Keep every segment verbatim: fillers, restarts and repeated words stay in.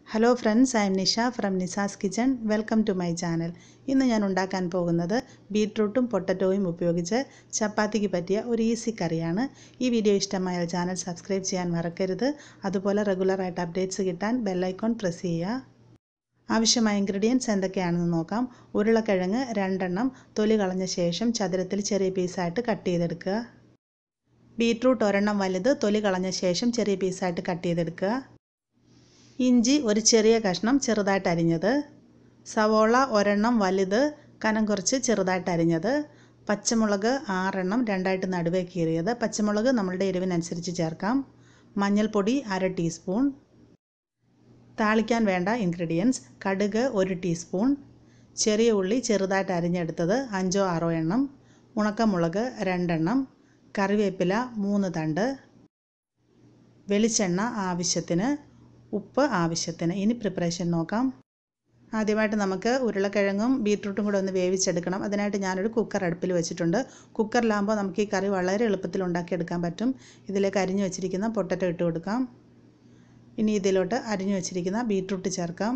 Hello friends, I am Nisha from Nisha's Kitchen. Welcome to my channel. ഇന്ന് ഞാൻ ഉണ്ടാക്കാൻ പോകുന്നത് ബീറ്റ്റൂട്ടും പൊട്ടറ്റോയും ഉപയോഗിച്ച് ചപ്പാത്തിക്ക് പറ്റിയ ഒരു ഈസി കറിയാണ്. ഈ വീഡിയോ ഇഷ്ടമായാൽ ചാനൽ സബ്സ്ക്രൈബ് ചെയ്യാൻ മറക്കരുത്. അതുപോലെ റെഗുലർ ആയിട്ട് അപ്ഡേറ്റ്സ് കിട്ടാൻ ബെൽ ഐക്കൺ പ്രസ് ചെയ്യുക. ആവശ്യമായ ഇൻഗ്രീഡിയൻസ് എന്തൊക്കെയാണെന്ന് നോക്കാം. ഉരുളക്കിഴങ്ങ് രണ്ടെണ്ണം തൊലി കളഞ്ഞ ശേഷം ചതുരത്തിൽ ചെറിയ പീസായിട്ട് കട്ട് ചെയ്തെടുക്കുക. ബീറ്റ്റൂട്ട് ഒരെണ്ണം വലുത് തൊലി കളഞ്ഞ ശേഷം ചെറിയ പീസായിട്ട് കട്ട് ചെയ്തെടുക്കുക. ഇഞ്ചി ഒരു ചെറിയ കഷ്ണം ചെറുതായിട്ട് അരിഞ്ഞത്, സവോള ഒരെണ്ണം വലുത് കനം കുറച്ച് ചെറുതായിട്ട് അരിഞ്ഞത്, പച്ചമുളക് ആറെണ്ണം രണ്ടായിട്ട് നടുവേ കീറിയത്. പച്ചമുളക് നമ്മളുടെ എരിവിനനുസരിച്ച് ചേർക്കാം. മഞ്ഞൾപ്പൊടി അര ടീസ്പൂൺ. താളിക്കാൻ വേണ്ട ഇൻഗ്രീഡിയൻസ്: കടുക് ഒരു ടീസ്പൂൺ, ചെറിയ ഉള്ളി ചെറുതായിട്ട് അരിഞ്ഞെടുത്തത് അഞ്ചോ ആറോ എണ്ണം, ഉണക്കമുളക് രണ്ടെണ്ണം, കറിവേപ്പില മൂന്ന് തണ്ട്, വെളിച്ചെണ്ണ ആവശ്യത്തിന്, ഉപ്പ് ആവശ്യത്തിന്. ഇനി പ്രിപ്പറേഷൻ നോക്കാം. ആദ്യമായിട്ട് നമുക്ക് ഉരുളക്കിഴങ്ങും ബീറ്റ്റൂട്ടും കൂടെ ഒന്ന് വേവിച്ചെടുക്കണം. അതിനായിട്ട് ഞാനൊരു കുക്കർ അടുപ്പിൽ വെച്ചിട്ടുണ്ട്. കുക്കറിലാകുമ്പോൾ നമുക്ക് ഈ കറി വളരെ എളുപ്പത്തിൽ ഉണ്ടാക്കിയെടുക്കാൻ പറ്റും. ഇതിലേക്ക് അരിഞ്ഞു വെച്ചിരിക്കുന്ന പൊട്ടറ്റോ ഇട്ട് കൊടുക്കാം. ഇനി ഇതിലോട്ട് അരിഞ്ഞു വെച്ചിരിക്കുന്ന ബീറ്റ്റൂട്ട് ചേർക്കാം.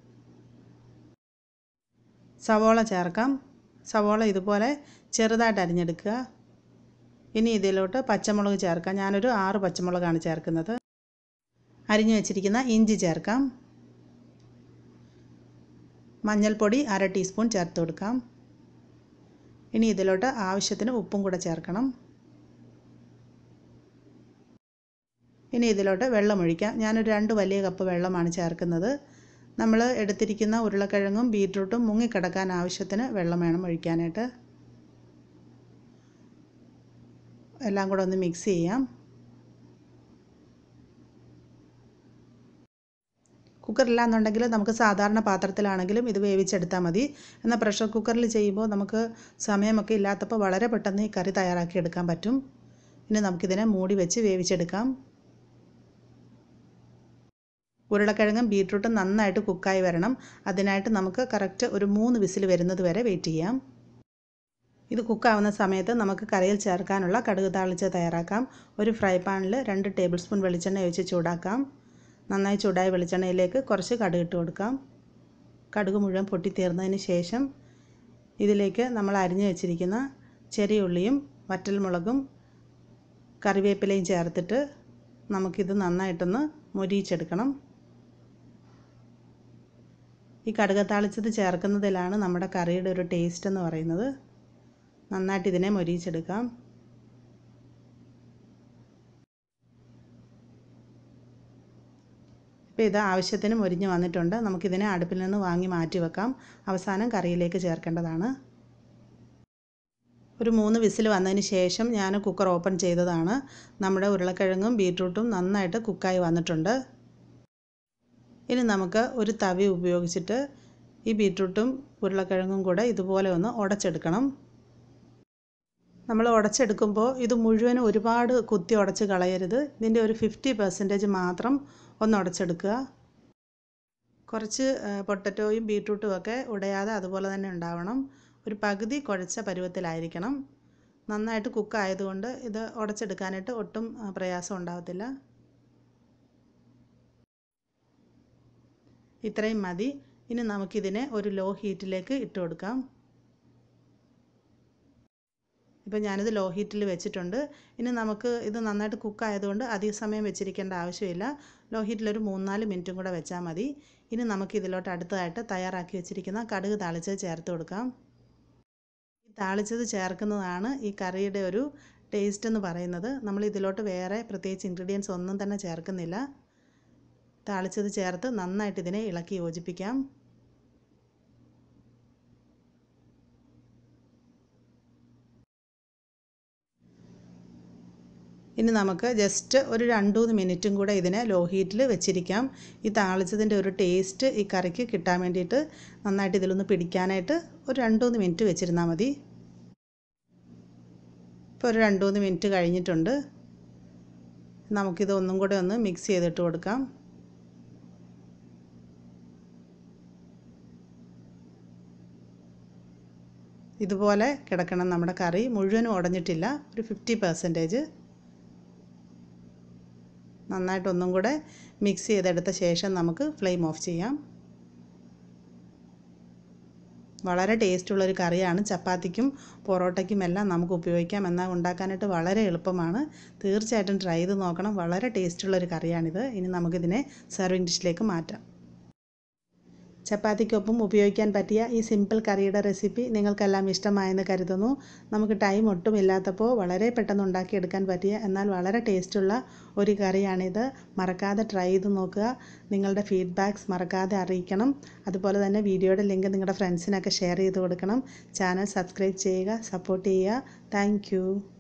സവോള ചേർക്കാം. സവോള ഇതുപോലെ ചെറുതായിട്ട് അരിഞ്ഞെടുക്കുക. ഇനി ഇതിലോട്ട് പച്ചമുളക് ചേർക്കാം. ഞാനൊരു ആറ് പച്ചമുളകാണ് ചേർക്കുന്നത്. അരിഞ്ഞു വെച്ചിരിക്കുന്ന ഇഞ്ചി ചേർക്കാം. മഞ്ഞൾപ്പൊടി അര ടീസ്പൂൺ ചേർത്ത് കൊടുക്കാം. ഇനി ഇതിലോട്ട് ആവശ്യത്തിന് ഉപ്പും കൂടെ ചേർക്കണം. ഇനി ഇതിലോട്ട് വെള്ളം ഒഴിക്കാം. ഞാനൊരു രണ്ട് വലിയ കപ്പ് വെള്ളമാണ് ചേർക്കുന്നത്. നമ്മൾ എടുത്തിരിക്കുന്ന ഉരുളക്കിഴങ്ങും ബീറ്റ്റൂട്ടും മുങ്ങിക്കിടക്കാൻ ആവശ്യത്തിന് വെള്ളം വേണം ഒഴിക്കാനായിട്ട്. എല്ലാം കൂടെ ഒന്ന് മിക്സ് ചെയ്യാം. കുക്കറില്ലാന്നുണ്ടെങ്കിൽ നമുക്ക് സാധാരണ പാത്രത്തിലാണെങ്കിലും ഇത് വേവിച്ചെടുത്താൽ മതി. എന്നാൽ പ്രഷർ കുക്കറിൽ ചെയ്യുമ്പോൾ നമുക്ക് സമയമൊക്കെ ഇല്ലാത്തപ്പോൾ വളരെ പെട്ടെന്ന് ഈ കറി തയ്യാറാക്കി എടുക്കാൻ പറ്റും. ഇനി നമുക്കിതിനെ മൂടി വെച്ച് വേവിച്ചെടുക്കാം. ഉരുളക്കിഴങ്ങും ബീറ്റ്റൂട്ടും നന്നായിട്ട് കുക്കായി വരണം. അതിനായിട്ട് നമുക്ക് കറക്റ്റ് ഒരു മൂന്ന് വിസിൽ വരുന്നത് വരെ വെയിറ്റ് ചെയ്യാം. ഇത് കുക്കാവുന്ന സമയത്ത് നമുക്ക് കറിയിൽ ചേർക്കാനുള്ള കടുക് താളിച്ച് തയ്യാറാക്കാം. ഒരു ഫ്രൈ പാനിൽ രണ്ട് ടേബിൾ സ്പൂൺ വെളിച്ചെണ്ണ ഒഴിച്ച് ചൂടാക്കാം. നന്നായി ചൂടായ വെളിച്ചെണ്ണയിലേക്ക് കുറച്ച് കടുക് ഇട്ട് കൊടുക്കാം. കടുക് മുഴുവൻ പൊട്ടിത്തീർന്നതിന് ശേഷം ഇതിലേക്ക് നമ്മൾ അരിഞ്ഞു വെച്ചിരിക്കുന്ന ചെറിയ ഉള്ളിയും വറ്റൽമുളകും കറിവേപ്പിലയും ചേർത്തിട്ട് നമുക്കിത് നന്നായിട്ടൊന്ന് മൊരിയിച്ചെടുക്കണം. ഈ കടുക് താളിച്ചത് ചേർക്കുന്നതിലാണ് നമ്മുടെ കറിയുടെ ഒരു ടേസ്റ്റ് എന്ന് പറയുന്നത്. നന്നായിട്ട് ഇതിനെ മൊരിയിച്ചെടുക്കാം. ഇപ്പോൾ ഇത് ആവശ്യത്തിന് മൊരിഞ്ഞ് വന്നിട്ടുണ്ട്. നമുക്കിതിനെ അടുപ്പിൽ നിന്ന് വാങ്ങി മാറ്റി വെക്കാം. അവസാനം കറിയിലേക്ക് ചേർക്കേണ്ടതാണ്. ഒരു മൂന്ന് വിസിൽ വന്നതിന് ശേഷം ഞാൻ കുക്കർ ഓപ്പൺ ചെയ്തതാണ്. നമ്മുടെ ഉരുളക്കിഴങ്ങും ബീറ്റ്റൂട്ടും നന്നായിട്ട് കുക്കായി വന്നിട്ടുണ്ട്. ഇനി നമുക്ക് ഒരു തവി ഉപയോഗിച്ചിട്ട് ഈ ബീറ്റ്റൂട്ടും ഉരുളക്കിഴങ്ങും കൂടെ ഇതുപോലെ ഒന്ന് ഉടച്ചെടുക്കണം. നമ്മൾ ഉടച്ചെടുക്കുമ്പോൾ ഇത് മുഴുവനും ഒരുപാട് കുത്തി ഉടച്ച് കളയരുത്. ഇതിൻ്റെ ഒരു ഫിഫ്റ്റി പെർസെൻറ്റേജ് മാത്രം ഒന്ന് ഉടച്ചെടുക്കുക. കുറച്ച് പൊട്ടറ്റോയും ബീറ്റ്റൂട്ടും ഒക്കെ ഉടയാതെ അതുപോലെ തന്നെ ഉണ്ടാവണം. ഒരു പകുതി കുഴച്ച പരുവത്തിലായിരിക്കണം. നന്നായിട്ട് കുക്കായതുകൊണ്ട് ഇത് ഉടച്ചെടുക്കാനായിട്ട് ഒട്ടും പ്രയാസം ഉണ്ടാകത്തില്ല. ഇത്രയും മതി. ഇനി നമുക്കിതിനെ ഒരു ലോ ഹീറ്റിലേക്ക് ഇട്ട് കൊടുക്കാം. ഇപ്പോൾ ഞാനിത് ലോ ഹീറ്റിൽ വെച്ചിട്ടുണ്ട്. ഇനി നമുക്ക് ഇത് നന്നായിട്ട് കുക്കായതുകൊണ്ട് അധിക സമയം വെച്ചിരിക്കേണ്ട ആവശ്യമില്ല. ലോ ഹീറ്റിലൊരു മൂന്നാല് മിനിറ്റും കൂടെ വെച്ചാൽ മതി. ഇനി നമുക്ക് ഇതിലോട്ട് അടുത്തതായിട്ട് തയ്യാറാക്കി വെച്ചിരിക്കുന്ന കടുക് താളിച്ചത് ചേർത്ത് കൊടുക്കാം. ഈ താളിച്ചത് ചേർക്കുന്നതാണ് ഈ കറിയുടെ ഒരു ടേസ്റ്റ് എന്ന് പറയുന്നത്. നമ്മൾ ഇതിലോട്ട് വേറെ പ്രത്യേകിച്ച് ഇൻഗ്രീഡിയൻസ് ഒന്നും തന്നെ ചേർക്കുന്നില്ല. താളിച്ചത് ചേർത്ത് നന്നായിട്ട് ഇതിനെ ഇളക്കി യോജിപ്പിക്കാം. ഇനി നമുക്ക് ജസ്റ്റ് ഒരു രണ്ട് മൂന്ന് മിനിറ്റും കൂടെ ഇതിനെ ലോ ഹീറ്റിൽ വെച്ചിരിക്കാം. ഈ താളിച്ചതിൻ്റെ ഒരു ടേസ്റ്റ് ഈ കറിക്ക് കിട്ടാൻ വേണ്ടിയിട്ട് നന്നായിട്ട് ഇതിലൊന്ന് പിടിക്കാനായിട്ട് ഒരു രണ്ട് മൂന്ന് മിനിറ്റ് വെച്ചിരുന്നാൽ മതി. ഇപ്പോൾ ഒരു രണ്ട് മൂന്ന് മിനിറ്റ് കഴിഞ്ഞിട്ടുണ്ട്. നമുക്കിത് ഒന്നും കൂടെ ഒന്ന് മിക്സ് ചെയ്തിട്ട് കൊടുക്കാം. ഇതുപോലെ കിടക്കണം നമ്മുടെ കറി. മുഴുവനും ഉടഞ്ഞിട്ടില്ല, ഒരു ഫിഫ്റ്റി പെർസെൻറ്റേജ്. നന്നായിട്ട് ഒന്നും കൂടെ മിക്സ് ചെയ്തെടുത്ത ശേഷം നമുക്ക് ഫ്ലെയിം ഓഫ് ചെയ്യാം. വളരെ ടേസ്റ്റുള്ളൊരു കറിയാണ്. ചപ്പാത്തിക്കും പൊറോട്ടയ്ക്കും എല്ലാം നമുക്ക് ഉപയോഗിക്കാം. എന്നാൽ ഉണ്ടാക്കാനായിട്ട് വളരെ എളുപ്പമാണ്. തീർച്ചയായിട്ടും ട്രൈ ചെയ്ത് നോക്കണം. വളരെ ടേസ്റ്റുള്ളൊരു കറിയാണിത്. ഇനി നമുക്കിതിനെ സെർവിങ് ഡിഷിലേക്ക് മാറ്റാം. ചപ്പാത്തിക്കൊപ്പം ഉപയോഗിക്കാൻ പറ്റിയ ഈ സിമ്പിൾ കറിയുടെ റെസിപ്പി നിങ്ങൾക്കെല്ലാം ഇഷ്ടമായെന്ന് കരുതുന്നു. നമുക്ക് ടൈം ഒട്ടും ഇല്ലാത്തപ്പോൾ വളരെ പെട്ടെന്ന് ഉണ്ടാക്കിയെടുക്കാൻ പറ്റിയ എന്നാൽ വളരെ ടേസ്റ്റുള്ള ഒരു കറിയാണിത്. മറക്കാതെ ട്രൈ ചെയ്ത് നോക്കുക. നിങ്ങളുടെ ഫീഡ്ബാക്ക്സ് മറക്കാതെ അറിയിക്കണം. അതുപോലെ തന്നെ വീഡിയോയുടെ ലിങ്ക് നിങ്ങളുടെ ഫ്രണ്ട്സിനൊക്കെ ഷെയർ ചെയ്ത് കൊടുക്കണം. ചാനൽ സബ്സ്ക്രൈബ് ചെയ്യുക, സപ്പോർട്ട് ചെയ്യുക. Thank U.